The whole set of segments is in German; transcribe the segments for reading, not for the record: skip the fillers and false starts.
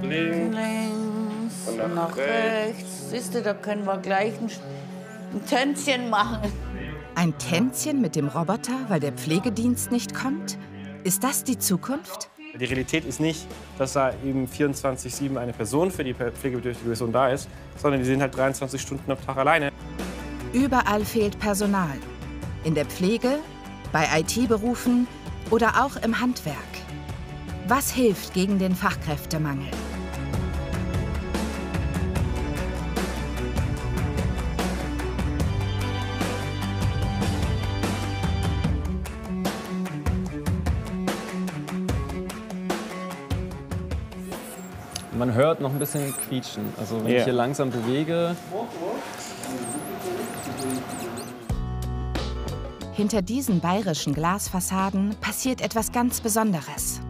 links und nach rechts. Siehst du, da können wir gleich ein Tänzchen machen. Ein Tänzchen mit dem Roboter, weil der Pflegedienst nicht kommt? Ist das die Zukunft? Die Realität ist nicht, dass da eben 24/7 eine Person für die pflegebedürftige Person da ist, sondern die sind halt 23 Stunden am Tag alleine. Überall fehlt Personal. In der Pflege, bei IT-Berufen oder auch im Handwerk. Was hilft gegen den Fachkräftemangel? Man hört noch ein bisschen quietschen. Also wenn ich hier langsam bewege. Hinter diesen bayerischen Glasfassaden passiert etwas ganz Besonderes.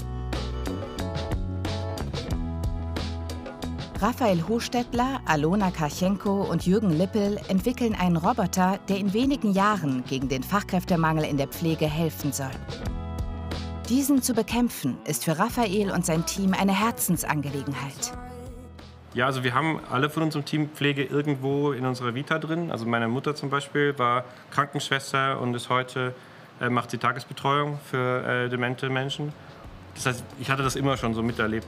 Raphael Hochstädtler, Alona Karchenko und Jürgen Lippel entwickeln einen Roboter, der in wenigen Jahren gegen den Fachkräftemangel in der Pflege helfen soll. Diesen zu bekämpfen, ist für Raphael und sein Team eine Herzensangelegenheit. Ja, also wir haben alle von unserem Team Pflege irgendwo in unserer Vita drin. Also meine Mutter zum Beispiel war Krankenschwester und ist heute, macht sie Tagesbetreuung für demente Menschen. Das heißt, ich hatte das immer schon so miterlebt.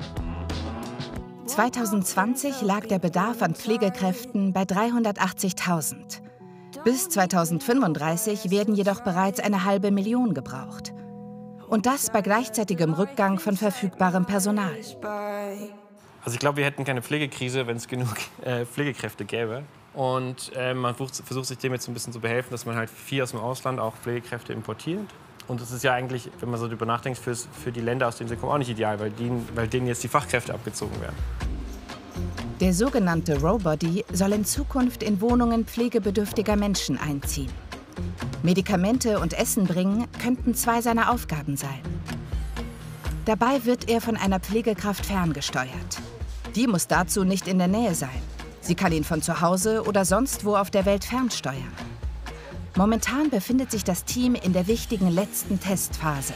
2020 lag der Bedarf an Pflegekräften bei 380.000. Bis 2035 werden jedoch bereits 500.000 gebraucht. Und das bei gleichzeitigem Rückgang von verfügbarem Personal. Also ich glaube, wir hätten keine Pflegekrise, wenn es genug Pflegekräfte gäbe. Und man versucht sich dem jetzt ein bisschen zu behelfen, dass man halt viel aus dem Ausland auch Pflegekräfte importiert. Und das ist ja eigentlich, wenn man so darüber nachdenkt, für die Länder, aus denen sie kommen, auch nicht ideal, weil denen jetzt die Fachkräfte abgezogen werden. Der sogenannte Robody soll in Zukunft in Wohnungen pflegebedürftiger Menschen einziehen. Medikamente und Essen bringen könnten 2 seiner Aufgaben sein. Dabei wird er von einer Pflegekraft ferngesteuert. Die muss dazu nicht in der Nähe sein. Sie kann ihn von zu Hause oder sonst wo auf der Welt fernsteuern. Momentan befindet sich das Team in der wichtigen letzten Testphase.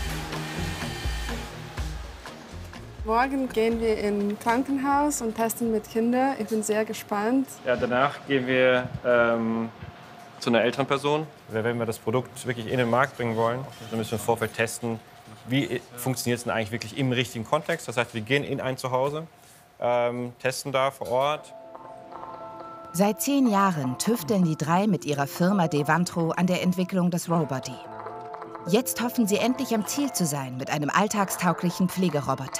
Morgen gehen wir in Krankenhaus und testen mit Kindern. Ich bin sehr gespannt. Ja, danach gehen wir zu einer älteren Person. Wenn wir das Produkt wirklich in den Markt bringen wollen, dann müssen wir im Vorfeld testen, wie funktioniert es denn eigentlich wirklich im richtigen Kontext. Das heißt, wir gehen in ein Zuhause, testen da vor Ort. Seit 10 Jahren tüfteln die 3 mit ihrer Firma Devantro an der Entwicklung des Robody. Jetzt hoffen sie endlich am Ziel zu sein mit einem alltagstauglichen Pflegeroboter.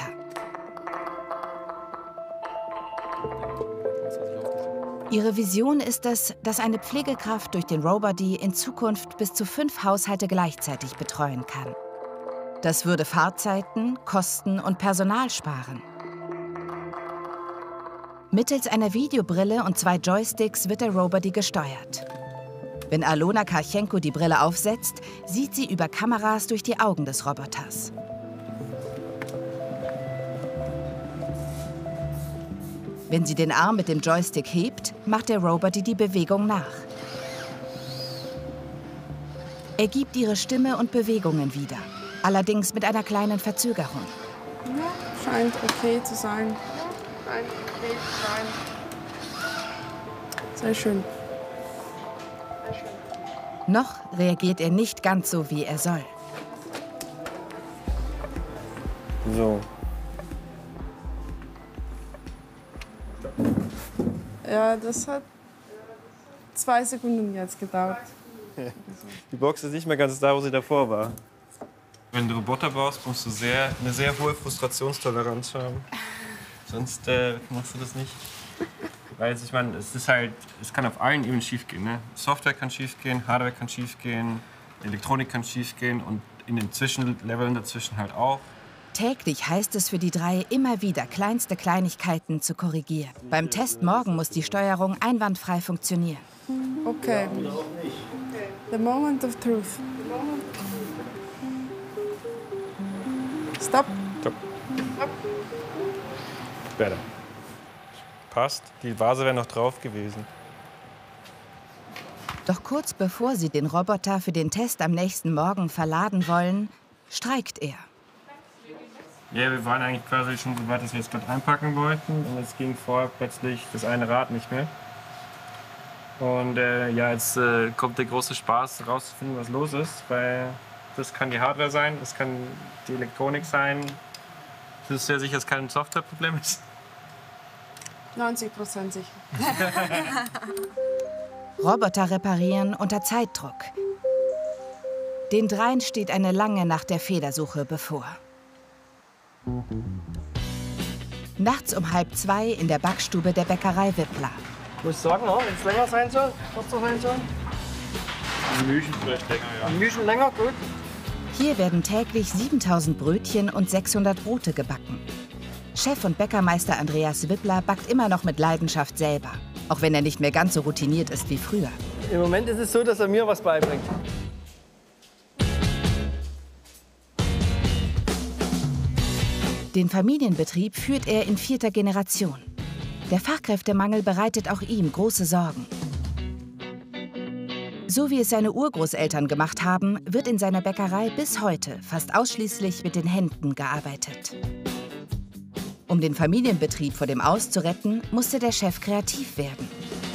Ihre Vision ist es, dass eine Pflegekraft durch den Robody in Zukunft bis zu 5 Haushalte gleichzeitig betreuen kann. Das würde Fahrzeiten, Kosten und Personal sparen. Mittels einer Videobrille und 2 Joysticks wird der Robody gesteuert. Wenn Alona Karchenko die Brille aufsetzt, sieht sie über Kameras durch die Augen des Roboters. Wenn sie den Arm mit dem Joystick hebt, macht der Robody die Bewegung nach. Er gibt ihre Stimme und Bewegungen wieder, allerdings mit einer kleinen Verzögerung. Ja, scheint okay zu sein. Sehr schön. Noch reagiert er nicht ganz so, wie er soll. So. Ja, das hat 2 Sekunden jetzt gedauert. Die Box ist nicht mehr ganz da, wo sie davor war. Wenn du Roboter baust, musst du eine sehr hohe Frustrationstoleranz haben. Sonst machst du das nicht. Weil ich meine, es kann auf allen Ebenen schief gehen. Ne? Software kann schief gehen, Hardware kann schief gehen, Elektronik kann schief gehen und in den Zwischenleveln dazwischen halt auch. Täglich heißt es für die 3 immer wieder, kleinste Kleinigkeiten zu korrigieren. Beim Test morgen muss die Steuerung einwandfrei funktionieren. Okay. The moment of truth. Stop. Stop. Better. Passt. Die Vase wäre noch drauf gewesen. Doch kurz bevor sie den Roboter für den Test am nächsten Morgen verladen wollen, streikt er. Ja, wir waren eigentlich quasi schon so weit, dass wir es gerade einpacken wollten. Und es ging vorher plötzlich das eine Rad nicht mehr. Und ja, jetzt kommt der große Spaß, rauszufinden, was los ist. Weil das kann die Hardware sein, das kann die Elektronik sein. Das ist ja sicher, dass es kein Softwareproblem ist. 90% sicher. Roboter reparieren unter Zeitdruck. Den dreien steht eine lange Nacht der Fehlersuche bevor. Nachts um 1:30 in der Backstube der Bäckerei Wippler. Ich muss sagen, wenn es länger sein soll, kürzer sein soll. Ein Mühchen vielleicht länger, ja. Ein Mühchen länger, gut. Hier werden täglich 7000 Brötchen und 600 Brote gebacken. Chef und Bäckermeister Andreas Wippler backt immer noch mit Leidenschaft selber, auch wenn er nicht mehr ganz so routiniert ist wie früher. Im Moment ist es so, dass er mir was beibringt. Den Familienbetrieb führt er in 4. Generation. Der Fachkräftemangel bereitet auch ihm große Sorgen. So wie es seine Urgroßeltern gemacht haben, wird in seiner Bäckerei bis heute fast ausschließlich mit den Händen gearbeitet. Um den Familienbetrieb vor dem Aus zu retten, musste der Chef kreativ werden.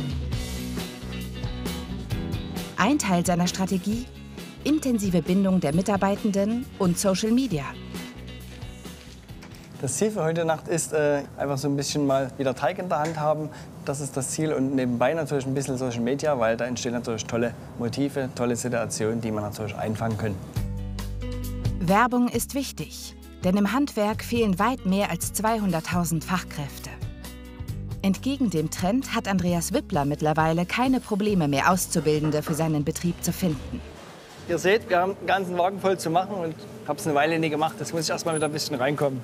Ein Teil seiner Strategie: intensive Bindung der Mitarbeitenden und Social Media. Das Ziel für heute Nacht ist, einfach so ein bisschen mal wieder Teig in der Hand haben. Das ist das Ziel. Und nebenbei natürlich ein bisschen Social Media, weil da entstehen natürlich tolle Motive, tolle Situationen, die man natürlich einfangen können. Werbung ist wichtig, denn im Handwerk fehlen weit mehr als 200.000 Fachkräfte. Entgegen dem Trend hat Andreas Wippler mittlerweile keine Probleme mehr, Auszubildende für seinen Betrieb zu finden. Ihr seht, wir haben einen ganzen Wagen voll zu machen und ich habe es eine Weile nie gemacht. Jetzt muss ich erst mal wieder ein bisschen reinkommen.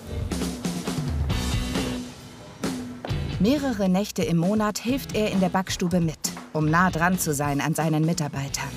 Mehrere Nächte im Monat hilft er in der Backstube mit, um nah dran zu sein an seinen Mitarbeitern.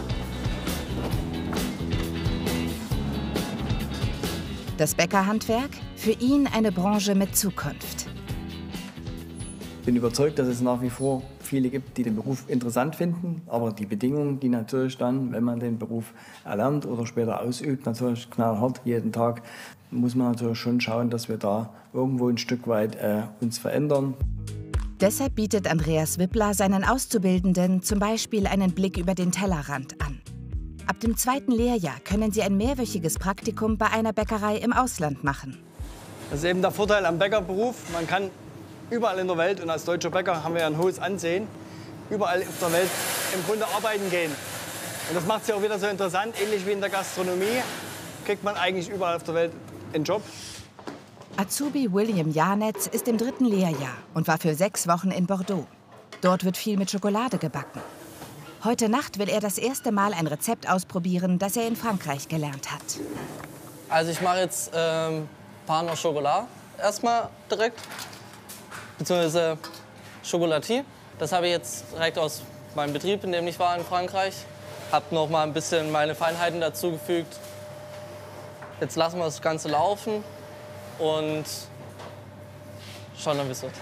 Das Bäckerhandwerk, für ihn eine Branche mit Zukunft. Ich bin überzeugt, dass es nach wie vor viele gibt, die den Beruf interessant finden. Aber die Bedingungen, die natürlich dann, wenn man den Beruf erlernt oder später ausübt, natürlich knallhart jeden Tag, muss man natürlich schon schauen, dass wir da irgendwo ein Stück weit uns verändern. Deshalb bietet Andreas Wippler seinen Auszubildenden zum Beispiel einen Blick über den Tellerrand an. Ab dem 2. Lehrjahr können sie ein mehrwöchiges Praktikum bei einer Bäckerei im Ausland machen. Das ist eben der Vorteil am Bäckerberuf. Man kann überall in der Welt, und als deutscher Bäcker haben wir ja ein hohes Ansehen, überall auf der Welt im Grunde arbeiten gehen. Und das macht es ja auch wieder so interessant, ähnlich wie in der Gastronomie, kriegt man eigentlich überall auf der Welt einen Job. Azubi William Janetz ist im 3. Lehrjahr und war für 6 Wochen in Bordeaux. Dort wird viel mit Schokolade gebacken. Heute Nacht will er das erste Mal ein Rezept ausprobieren, das er in Frankreich gelernt hat. Also ich mache jetzt Pain au Chocolat erstmal direkt, beziehungsweise Chocolatier. Das habe ich jetzt direkt aus meinem Betrieb, in dem ich war in Frankreich. Habe noch mal ein bisschen meine Feinheiten dazugefügt. Jetzt lassen wir das Ganze laufen und schauen dann, wie es wird.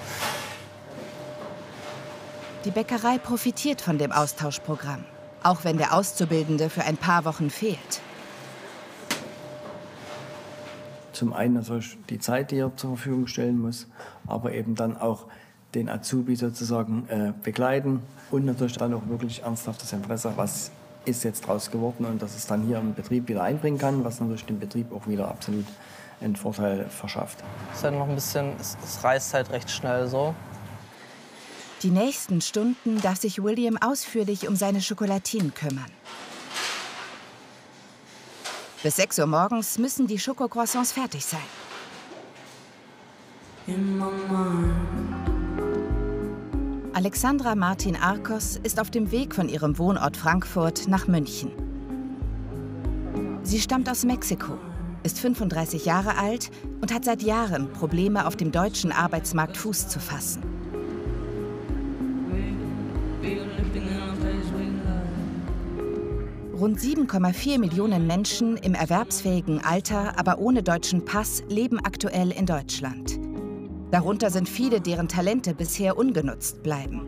Die Bäckerei profitiert von dem Austauschprogramm, auch wenn der Auszubildende für ein paar Wochen fehlt. Zum einen natürlich die Zeit, die er zur Verfügung stellen muss, aber eben dann auch den Azubi sozusagen begleiten und natürlich dann auch wirklich ernsthaftes Interesse, was ist jetzt draus geworden und dass es dann hier im Betrieb wieder einbringen kann, was natürlich dem Betrieb auch wieder absolut einen Vorteil verschafft. Es ist halt noch ein bisschen, es reißt halt recht schnell so. Die nächsten Stunden darf sich William ausführlich um seine Schokolatinen kümmern. Bis 6 Uhr morgens müssen die Schokocroissants fertig sein. Alexandra Martin Arkos ist auf dem Weg von ihrem Wohnort Frankfurt nach München. Sie stammt aus Mexiko, ist 35 Jahre alt und hat seit Jahren Probleme, auf dem deutschen Arbeitsmarkt Fuß zu fassen. Rund 7,4 Millionen Menschen im erwerbsfähigen Alter, aber ohne deutschen Pass, leben aktuell in Deutschland. Darunter sind viele, deren Talente bisher ungenutzt bleiben.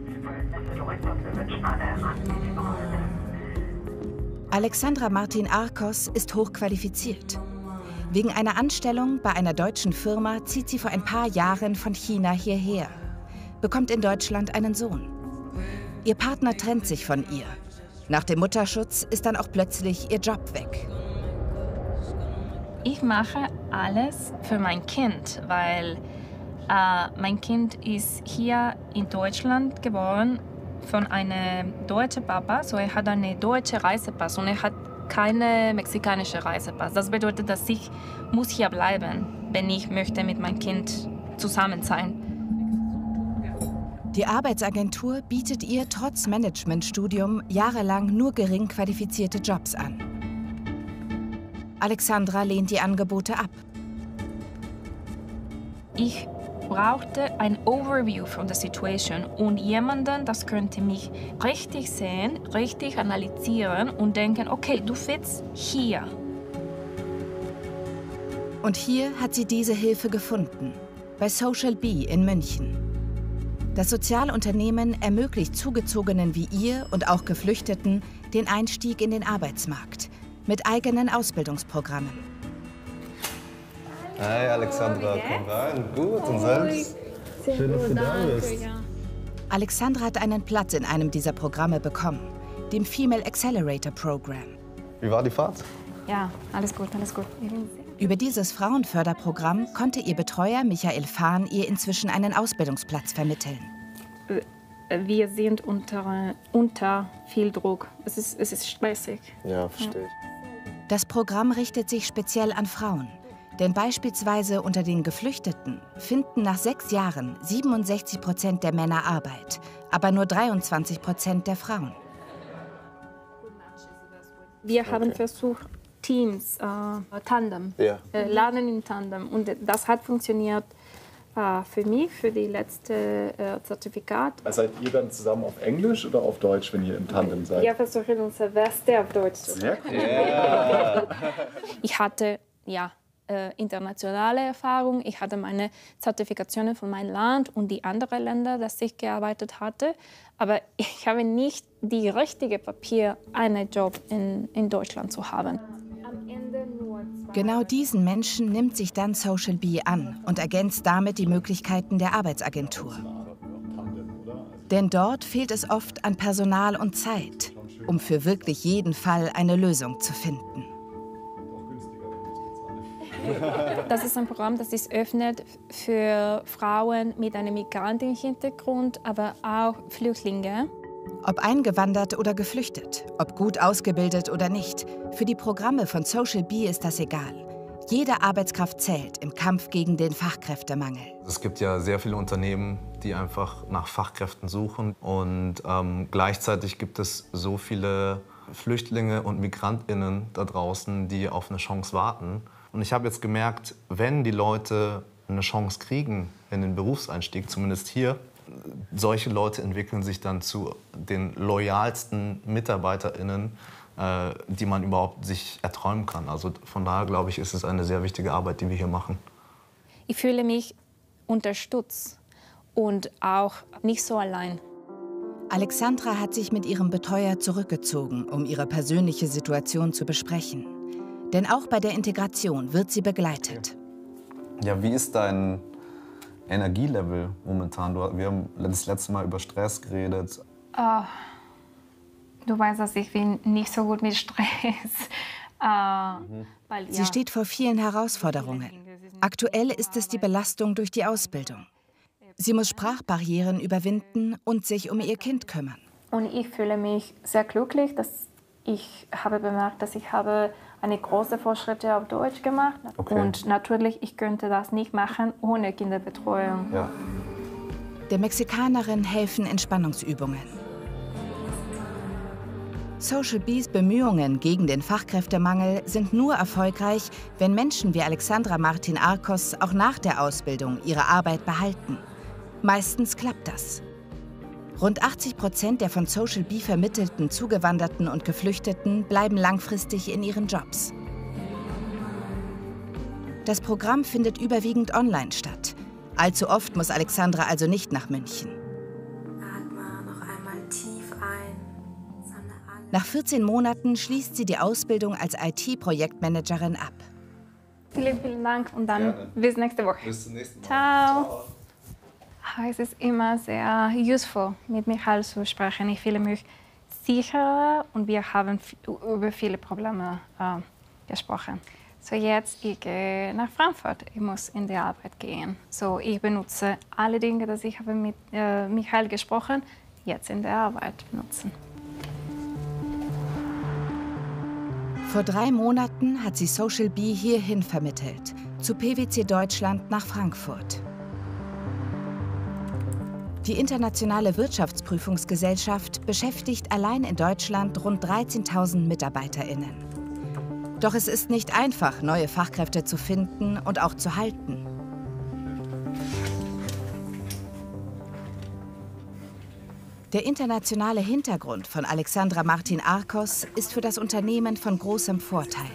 Alexandra Martin Arkos ist hochqualifiziert. Wegen einer Anstellung bei einer deutschen Firma zieht sie vor ein paar Jahren von China hierher, bekommt in Deutschland einen Sohn. Ihr Partner trennt sich von ihr. Nach dem Mutterschutz ist dann auch plötzlich ihr Job weg. Ich mache alles für mein Kind, weil mein Kind ist hier in Deutschland geboren von einem deutschen Papa. So er hat einen deutschen Reisepass und er hat keinen mexikanischen Reisepass. Das bedeutet, dass ich muss hier bleiben, wenn ich möchte mit meinem Kind zusammen sein. Die Arbeitsagentur bietet ihr trotz Managementstudium jahrelang nur gering qualifizierte Jobs an. Alexandra lehnt die Angebote ab. Ich brauchte ein Overview von der Situation und jemanden, das könnte mich richtig sehen, richtig analysieren und denken, okay, du fitst hier. Und hier hat sie diese Hilfe gefunden, bei Social Bee in München. Das Sozialunternehmen ermöglicht Zugezogenen wie ihr und auch Geflüchteten den Einstieg in den Arbeitsmarkt mit eigenen Ausbildungsprogrammen. Hi Alexandra, komm rein. Gut, und selbst? Schön, dass du da bist. Alexandra hat einen Platz in einem dieser Programme bekommen, dem Female Accelerator Program. Wie war die Fahrt? Ja, alles gut, alles gut. Über dieses Frauenförderprogramm konnte ihr Betreuer Michael Fahn ihr inzwischen einen Ausbildungsplatz vermitteln. Wir sind unter viel Druck. Es ist stressig. Ja, verstehe ich. Das Programm richtet sich speziell an Frauen. Denn beispielsweise unter den Geflüchteten finden nach 6 Jahren 67% der Männer Arbeit, aber nur 23% der Frauen. Wir haben versucht, Teams, Tandem, Lernen in Tandem. Und das hat funktioniert für mich, für die letzte Zertifikat. Seid ihr dann zusammen auf Englisch oder auf Deutsch, wenn ihr im Tandem seid? Wir versuchen unser Bestes auf Deutsch zu machen. Sehr cool. Yeah. Ich hatte, internationale Erfahrung. Ich hatte meine Zertifikationen von meinem Land und die anderen Länder, das ich gearbeitet hatte. Aber ich habe nicht die richtige Papier, einen Job in Deutschland zu haben. Genau diesen Menschen nimmt sich dann Social Bee an und ergänzt damit die Möglichkeiten der Arbeitsagentur. Denn dort fehlt es oft an Personal und Zeit, um für wirklich jeden Fall eine Lösung zu finden. Das ist ein Programm, das sich öffnet für Frauen mit einem Migrantenhintergrund, aber auch Flüchtlinge. Ob eingewandert oder geflüchtet, ob gut ausgebildet oder nicht, für die Programme von Social Bee ist das egal. Jede Arbeitskraft zählt im Kampf gegen den Fachkräftemangel. Es gibt ja sehr viele Unternehmen, die einfach nach Fachkräften suchen. Und gleichzeitig gibt es so viele Flüchtlinge und MigrantInnen da draußen, die auf eine Chance warten. Und ich habe jetzt gemerkt, wenn die Leute eine Chance kriegen in den Berufseinstieg, zumindest hier, solche Leute entwickeln sich dann zu den loyalsten MitarbeiterInnen, die man überhaupt sich erträumen kann. Also von daher, glaube ich, ist es eine sehr wichtige Arbeit, die wir hier machen. Ich fühle mich unterstützt und auch nicht so allein. Alexandra hat sich mit ihrem Betreuer zurückgezogen, um ihre persönliche Situation zu besprechen. Denn auch bei der Integration wird sie begleitet. Ja, wie ist dein Energielevel momentan? Wir haben das letzte Mal über Stress geredet. Du weißt, dass ich bin nicht so gut mit Stress. Sie steht vor vielen Herausforderungen. Aktuell ist es die Belastung durch die Ausbildung. Sie muss Sprachbarrieren überwinden und sich um ihr Kind kümmern. Und ich fühle mich sehr glücklich, dass ich habe bemerkt, dass ich habe eine große Fortschritte auf Deutsch gemacht. Okay. Und natürlich, ich könnte das nicht machen ohne Kinderbetreuung. Ja. Der Mexikanerin helfen Entspannungsübungen. Social Bees Bemühungen gegen den Fachkräftemangel sind nur erfolgreich, wenn Menschen wie Alexandra Martin Arcos auch nach der Ausbildung ihre Arbeit behalten. Meistens klappt das. Rund 80% der von Social Bee vermittelten Zugewanderten und Geflüchteten bleiben langfristig in ihren Jobs. Das Programm findet überwiegend online statt. Allzu oft muss Alexandra also nicht nach München. Atme noch einmal tief ein. Nach 14 Monaten schließt sie die Ausbildung als IT-Projektmanagerin ab. Vielen Dank und dann bis nächste Woche. Bis zum nächsten Mal. Ciao. Es ist immer sehr useful, mit Michael zu sprechen. Ich fühle mich sicherer und wir haben über viele Probleme gesprochen. So jetzt ich gehe nach Frankfurt. Ich muss in die Arbeit gehen. So ich benutze alle Dinge, die ich habe mit Michael gesprochen, jetzt in der Arbeit benutzen. Vor 3 Monaten hat sie Social Bee hierhin vermittelt, zu PwC Deutschland nach Frankfurt. Die Internationale Wirtschaftsprüfungsgesellschaft beschäftigt allein in Deutschland rund 13.000 MitarbeiterInnen. Doch es ist nicht einfach, neue Fachkräfte zu finden und auch zu halten. Der internationale Hintergrund von Alexandra Martin-Arkos ist für das Unternehmen von großem Vorteil.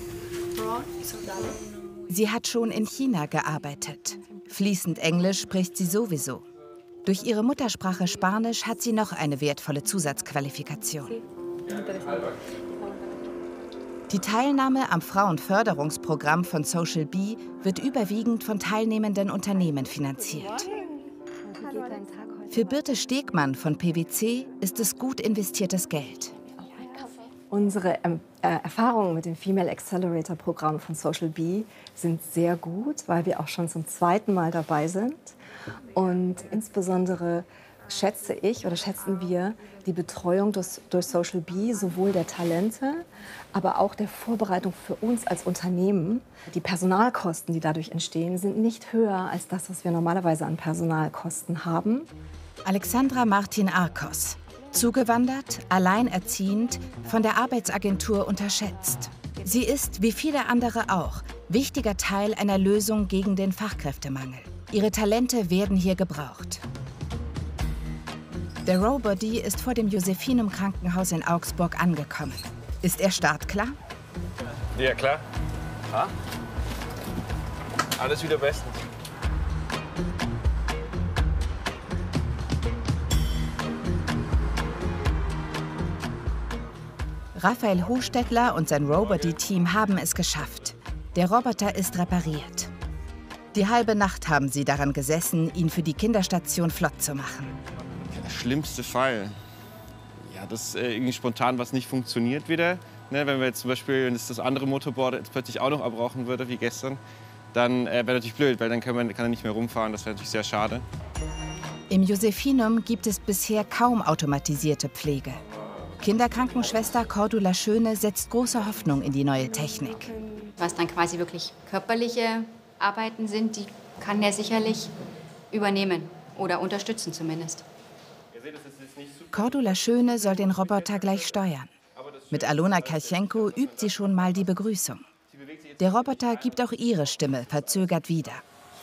Sie hat schon in China gearbeitet. Fließend Englisch spricht sie sowieso. Durch ihre Muttersprache Spanisch hat sie noch eine wertvolle Zusatzqualifikation. Die Teilnahme am Frauenförderungsprogramm von Social Bee wird überwiegend von teilnehmenden Unternehmen finanziert. Für Birte Stegmann von PwC ist es gut investiertes Geld. Unsere Erfahrungen mit dem Female Accelerator Programm von Social Bee sind sehr gut, weil wir auch schon zum 2. Mal dabei sind. Und insbesondere schätzen wir die Betreuung durch Social Bee, sowohl der Talente, aber auch der Vorbereitung für uns als Unternehmen. Die Personalkosten, die dadurch entstehen, sind nicht höher als das, was wir normalerweise an Personalkosten haben. Alexandra Martin-Arkos. Zugewandert, alleinerziehend, von der Arbeitsagentur unterschätzt. Sie ist, wie viele andere auch, wichtiger Teil einer Lösung gegen den Fachkräftemangel. Ihre Talente werden hier gebraucht. Der Rowbody ist vor dem Josephinum-Krankenhaus in Augsburg angekommen. Ist er startklar? Ja, klar. Ha? Alles wieder bestens. Raphael Hochstettler und sein Rowbody-Team haben es geschafft. Der Roboter ist repariert. Die halbe Nacht haben sie daran gesessen, ihn für die Kinderstation flott zu machen. Der schlimmste Fall. Ja, dass irgendwie spontan was nicht funktioniert wieder. Ne, wenn wir jetzt zum Beispiel, wenn das andere Motorboard jetzt plötzlich auch noch abrauchen würde, wie gestern, dann wäre natürlich blöd, weil dann kann er nicht mehr rumfahren. Das wäre natürlich sehr schade. Im Josephinum gibt es bisher kaum automatisierte Pflege. Kinderkrankenschwester Cordula Schöne setzt große Hoffnung in die neue Technik. Was dann quasi wirklich körperliche Arbeiten sind, die kann er sicherlich übernehmen oder unterstützen zumindest. Cordula Schöne soll den Roboter gleich steuern. Mit Alona Karchenko übt sie schon mal die Begrüßung. Der Roboter gibt auch ihre Stimme verzögert wieder.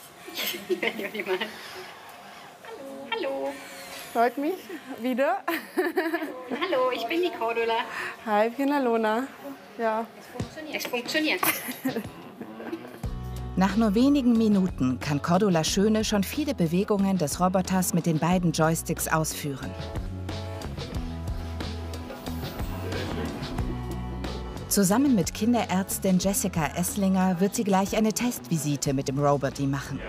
Hallo. Freut mich wieder. Hallo, ich bin die Cordula. Hi, ich bin Alona. Ja. Es funktioniert. Nach nur wenigen Minuten kann Cordula Schöne schon viele Bewegungen des Roboters mit den beiden Joysticks ausführen. Zusammen mit Kinderärztin Jessica Esslinger wird sie gleich eine Testvisite mit dem Rowbody machen.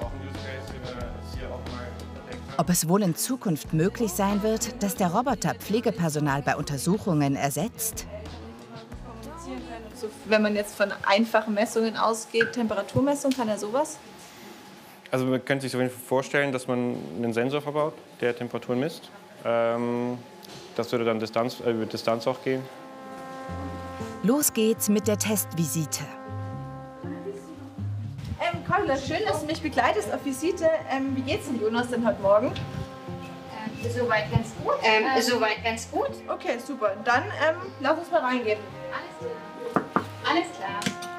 Ob es wohl in Zukunft möglich sein wird, dass der Roboter Pflegepersonal bei Untersuchungen ersetzt? Wenn man jetzt von einfachen Messungen ausgeht, Temperaturmessung, kann er sowas? Also man könnte sich auf jeden Fall vorstellen, dass man einen Sensor verbaut, der Temperaturen misst. Das würde dann über Distanz auch gehen. Los geht's mit der Testvisite. Cordula, schön, dass du mich begleitest auf Visite. Wie geht's denn Jonas denn heute Morgen? Soweit ganz gut. Soweit ganz gut. Okay, super. Dann lass uns mal reingehen. Alles klar.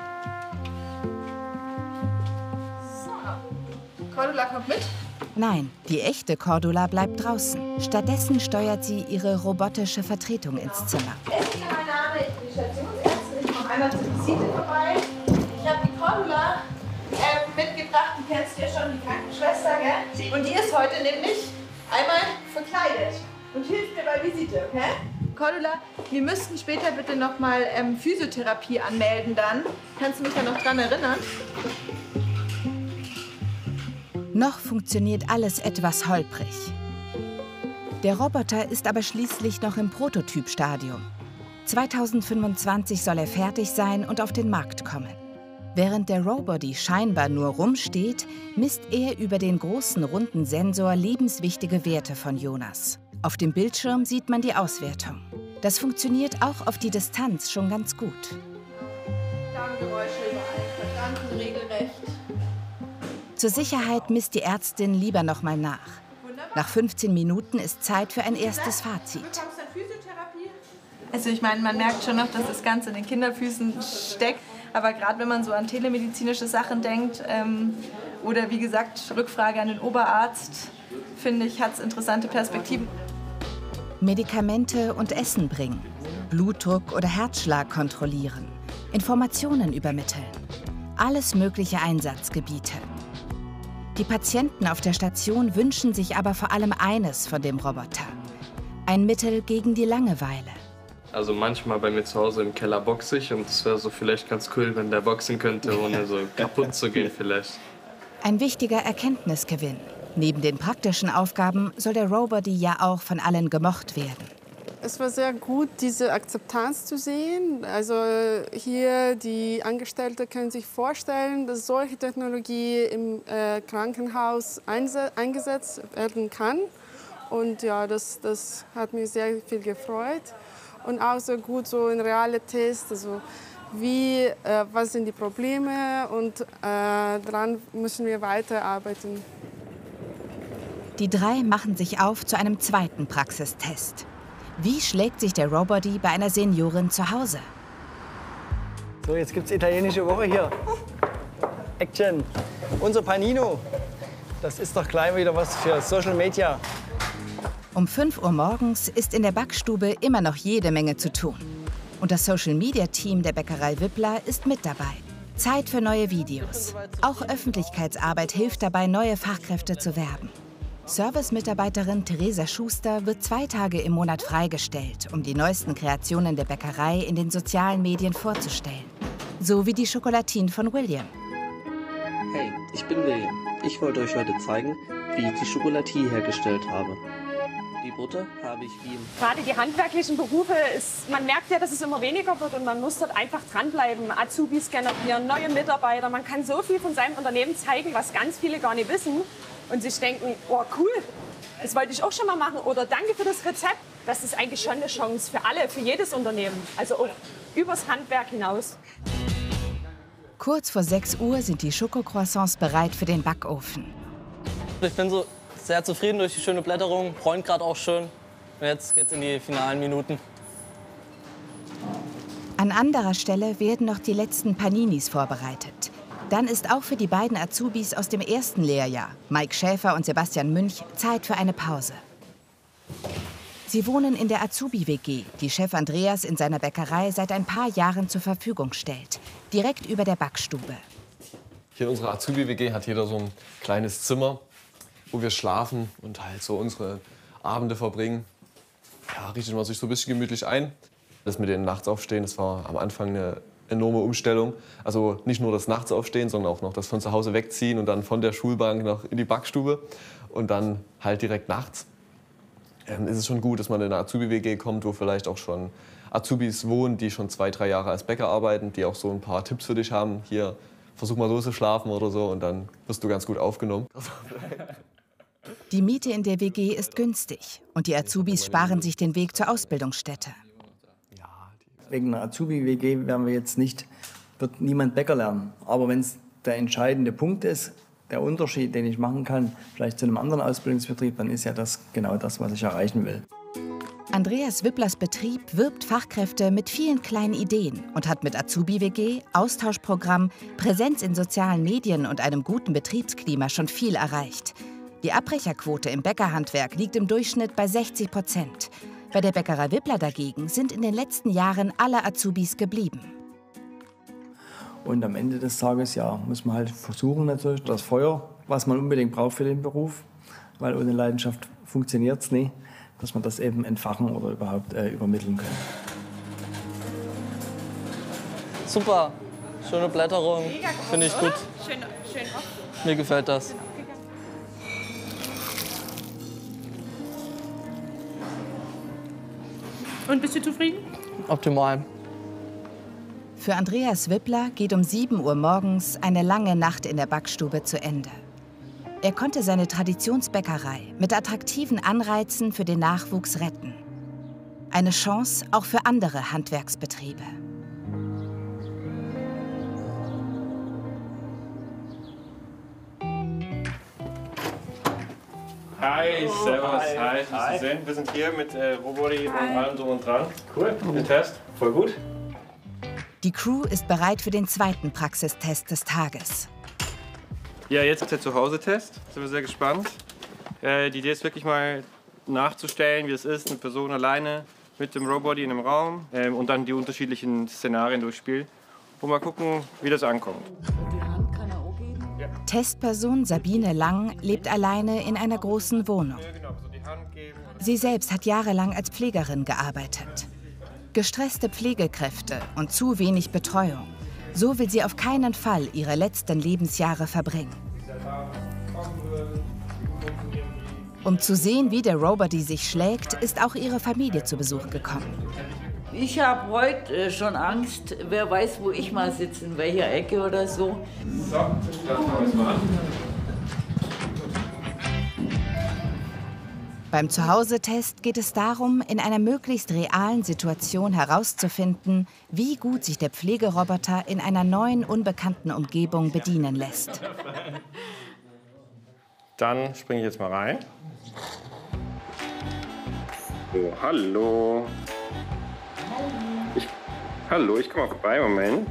So. Cordula kommt mit? Nein, die echte Cordula bleibt draußen. Stattdessen steuert sie ihre robotische Vertretung ins Zimmer. Esslinger, mein Name, ich bin die Stationsärztin. Ich komme einmal zur Visite vorbei. Ich habe die Cordula mitgebracht. Die kennst du ja schon, die Krankenschwester, gell? Und die ist heute nämlich einmal verkleidet und hilft mir bei Visite, okay? Cordula, wir müssten später bitte noch mal Physiotherapie anmelden dann. Kannst du mich da noch dran erinnern? Noch funktioniert alles etwas holprig. Der Roboter ist aber schließlich noch im Prototypstadium. 2025 soll er fertig sein und auf den Markt kommen. Während der Robody scheinbar nur rumsteht, misst er über den großen runden Sensor lebenswichtige Werte von Jonas. Auf dem Bildschirm sieht man die Auswertung. Das funktioniert auch auf die Distanz schon ganz gut. Darmgeräusche überall, verstanden, regelrecht. Zur Sicherheit misst die Ärztin lieber noch mal nach. Nach 15 Minuten ist Zeit für ein erstes Fazit. Also ich meine, man merkt schon noch, dass das Ganze in den Kinderfüßen steckt. Aber gerade wenn man so an telemedizinische Sachen denkt oder wie gesagt Rückfrage an den Oberarzt, finde ich, hat es interessante Perspektiven. Medikamente und Essen bringen, Blutdruck oder Herzschlag kontrollieren, Informationen übermitteln. Alles mögliche Einsatzgebiete. Die Patienten auf der Station wünschen sich aber vor allem eines von dem Roboter. Ein Mittel gegen die Langeweile. Also manchmal bei mir zu Hause im Keller boxe ich und es wäre so vielleicht ganz cool, wenn der boxen könnte, ohne so kaputt zu gehen vielleicht. Ein wichtiger Erkenntnisgewinn. Neben den praktischen Aufgaben soll der Robody ja auch von allen gemocht werden. Es war sehr gut, diese Akzeptanz zu sehen. Also hier, die Angestellten können sich vorstellen, dass solche Technologie im Krankenhaus eingesetzt werden kann. Und ja, das hat mich sehr viel gefreut. Und auch so gut so in reale Tests, also was sind die Probleme und daran müssen wir weiterarbeiten. Die drei machen sich auf zu einem zweiten Praxistest. Wie schlägt sich der Robody bei einer Seniorin zu Hause? So, jetzt gibt's italienische Woche hier. Action. Unser Panino. Das ist doch gleich wieder was für Social Media. Um 5 Uhr morgens ist in der Backstube immer noch jede Menge zu tun. Und das Social-Media-Team der Bäckerei Wippler ist mit dabei. Zeit für neue Videos. Auch Öffentlichkeitsarbeit hilft dabei, neue Fachkräfte zu werben. Service-Mitarbeiterin Theresa Schuster wird 2 Tage im Monat freigestellt, um die neuesten Kreationen der Bäckerei in den sozialen Medien vorzustellen. So wie die Schokolatine von William. Hey, ich bin William. Ich wollte euch heute zeigen, wie ich die Schokolatine hergestellt habe. Die Butter habe ich wie Gerade die handwerklichen Berufe, man merkt ja, dass es immer weniger wird und man muss dort einfach dranbleiben. Azubis generieren, neue Mitarbeiter. Man kann so viel von seinem Unternehmen zeigen, was ganz viele gar nicht wissen und sich denken, oh cool, das wollte ich auch schon mal machen oder danke für das Rezept. Das ist eigentlich schon eine Chance für alle, für jedes Unternehmen, also auch übers Handwerk hinaus. Kurz vor 6 Uhr sind die Schokocroissants bereit für den Backofen. Ich bin so sehr zufrieden durch die schöne Blätterung, freut gerade auch schön. Und jetzt geht's in die finalen Minuten. An anderer Stelle werden noch die letzten Paninis vorbereitet. Dann ist auch für die beiden Azubis aus dem ersten Lehrjahr, Mike Schäfer und Sebastian Münch, Zeit für eine Pause. Sie wohnen in der Azubi-WG, die Chef Andreas in seiner Bäckerei seit ein paar Jahren zur Verfügung stellt, direkt über der Backstube. Hier in unserer Azubi-WG hat jeder so ein kleines Zimmer, wo wir schlafen und halt so unsere Abende verbringen. Ja, richtet man sich so ein bisschen gemütlich ein. Das mit den Nachtsaufstehen, das war am Anfang eine enorme Umstellung. Also nicht nur das Nachtsaufstehen, sondern auch noch das von zu Hause wegziehen und dann von der Schulbank noch in die Backstube und dann halt direkt nachts. Ist es schon gut, dass man in eine Azubi-WG kommt, wo vielleicht auch schon Azubis wohnen, die schon 2, 3 Jahre als Bäcker arbeiten, die auch so ein paar Tipps für dich haben. Hier, versuch mal so zu schlafen oder so und dann wirst du ganz gut aufgenommen. Die Miete in der WG ist günstig und die Azubis sparen sich den Weg zur Ausbildungsstätte. Wegen einer Azubi-WG wird niemand Bäcker lernen. Aber wenn es der entscheidende Punkt ist, der Unterschied, den ich machen kann, vielleicht zu einem anderen Ausbildungsbetrieb, dann ist ja das genau das, was ich erreichen will. Andreas Wipplers Betrieb wirbt Fachkräfte mit vielen kleinen Ideen und hat mit Azubi-WG, Austauschprogramm, Präsenz in sozialen Medien und einem guten Betriebsklima schon viel erreicht. Die Abbrecherquote im Bäckerhandwerk liegt im Durchschnitt bei 60%. Bei der Bäckerei Wippler dagegen sind in den letzten Jahren alle Azubis geblieben. Und am Ende des Tages muss man halt versuchen, natürlich das Feuer, was man unbedingt braucht für den Beruf, weil ohne Leidenschaft funktioniert es nicht, dass wir das eben entfachen oder überhaupt übermitteln können. Super, schöne Blätterung, finde ich gut. Schön. Mir gefällt das. Und bist du zufrieden? Optimal. Für Andreas Wippler geht um 7 Uhr morgens eine lange Nacht in der Backstube zu Ende. Er konnte seine Traditionsbäckerei mit attraktiven Anreizen für den Nachwuchs retten. Eine Chance auch für andere Handwerksbetriebe. Hi, servus, hi, schön zu sehen. Wir sind hier mit Robody und allem drum und dran. Cool, den Test, voll gut. Die Crew ist bereit für den zweiten Praxistest des Tages. Ja, jetzt ist der Zuhause-Test. Sind wir sehr gespannt. Die Idee ist wirklich mal nachzustellen, wie es ist, eine Person alleine mit dem Robody in einem Raum und dann die unterschiedlichen Szenarien durchspielen. Und mal gucken, wie das ankommt. Testperson Sabine Lang lebt alleine in einer großen Wohnung. Sie selbst hat jahrelang als Pflegerin gearbeitet. Gestresste Pflegekräfte und zu wenig Betreuung. So will sie auf keinen Fall ihre letzten Lebensjahre verbringen. Um zu sehen, wie der Robody sich schlägt, ist auch ihre Familie zu Besuch gekommen. Ich habe heute schon Angst, wer weiß, wo ich mal sitze, in welcher Ecke oder so. So, dann starten wir uns mal an. Beim Zuhause-Test geht es darum, in einer möglichst realen Situation herauszufinden, wie gut sich der Pflegeroboter in einer neuen, unbekannten Umgebung bedienen lässt. Dann springe ich jetzt mal rein. Oh, hallo. Hallo, ich komme mal vorbei, Moment.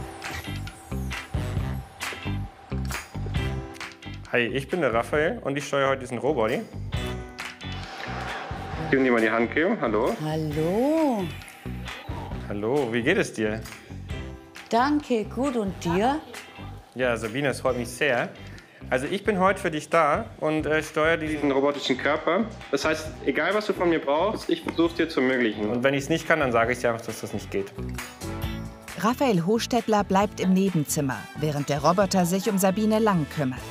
Hi, ich bin der Raphael und ich steuere heute diesen Robody. Geben dir mal die Hand, Kim. Hallo. Hallo. Hallo, wie geht es dir? Danke, gut. Und dir? Ja, Sabine, es freut mich sehr. Also ich bin heute für dich da und steuere diesen robotischen Körper. Das heißt, egal was du von mir brauchst, ich versuche es dir zu ermöglichen. Und wenn ich es nicht kann, dann sage ich dir einfach, dass das nicht geht. Raphael Hochstädtler bleibt im Nebenzimmer, während der Roboter sich um Sabine Lang kümmert.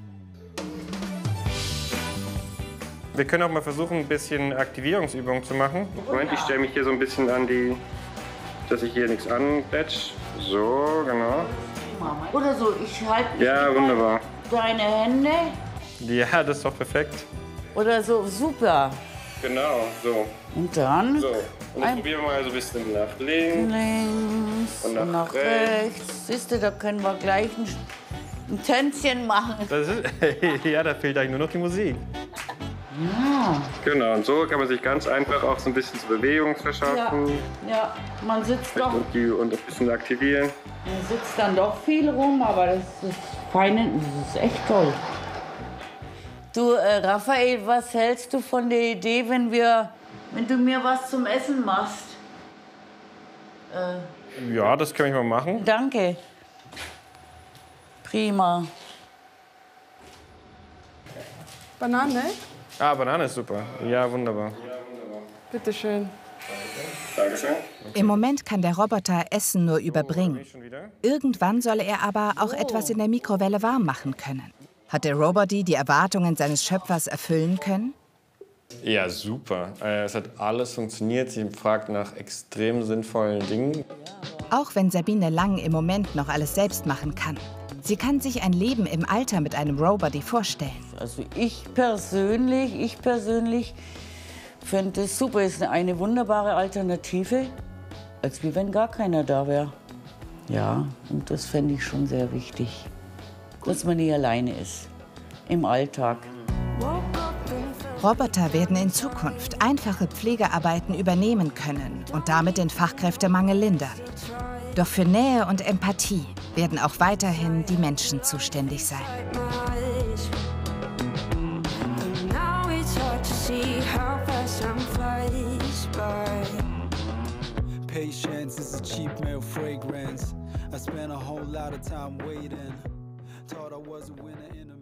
Wir können auch mal versuchen, ein bisschen Aktivierungsübungen zu machen. Moment, ich stelle mich hier so ein bisschen an die, dass ich hier nichts anquetsche. So, genau. Oder so, ich halte ja, wunderbar. Deine Hände. Ja, das ist doch perfekt. Oder so, super. Genau, so. Und dann? So, und jetzt probieren wir mal so ein bisschen nach links und nach rechts. Siehst du, da können wir gleich ein Tänzchen machen. Das ist, ja, da fehlt eigentlich nur noch die Musik. Ja. Genau, und so kann man sich ganz einfach auch so ein bisschen zur Bewegung verschaffen. Ja, man sitzt doch. Und ein bisschen aktivieren. Man sitzt dann doch viel rum, aber das ist fein, das ist echt toll. Du, Raphael, was hältst du von der Idee, wenn du mir was zum Essen machst? Ja, das kann ich mal machen. Danke. Prima. Banane? Ah, Banane ist super. Ja, wunderbar. Bitte schön. Dankeschön. Im Moment kann der Roboter Essen nur überbringen. Irgendwann soll er aber auch etwas in der Mikrowelle warm machen können. Hat der Robody die Erwartungen seines Schöpfers erfüllen können? Ja, super. Es hat alles funktioniert. Sie fragt nach extrem sinnvollen Dingen. Auch wenn Sabine Lang im Moment noch alles selbst machen kann. Sie kann sich ein Leben im Alter mit einem Robody vorstellen. Also ich persönlich finde es super. Ist eine wunderbare Alternative, als wie wenn gar keiner da wäre. Ja, und das fände ich schon sehr wichtig, dass man nicht alleine ist im Alltag. Roboter werden in Zukunft einfache Pflegearbeiten übernehmen können und damit den Fachkräftemangel lindern. Doch für Nähe und Empathie werden auch weiterhin die Menschen zuständig sein. Patience is a cheap male fragrance. I spent a whole lot of time waiting. Thought I was a winner in a